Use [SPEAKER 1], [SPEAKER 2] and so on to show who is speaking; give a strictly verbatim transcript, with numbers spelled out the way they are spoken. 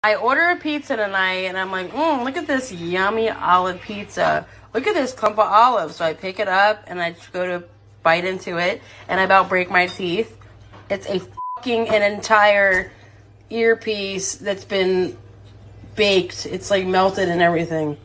[SPEAKER 1] I order a pizza tonight, and I'm like, mm, look at this yummy olive pizza. Look at this clump of olives. So I pick it up, and I just go to bite into it, and I about break my teeth. It's a fucking an entire earpiece that's been baked. It's like melted and everything.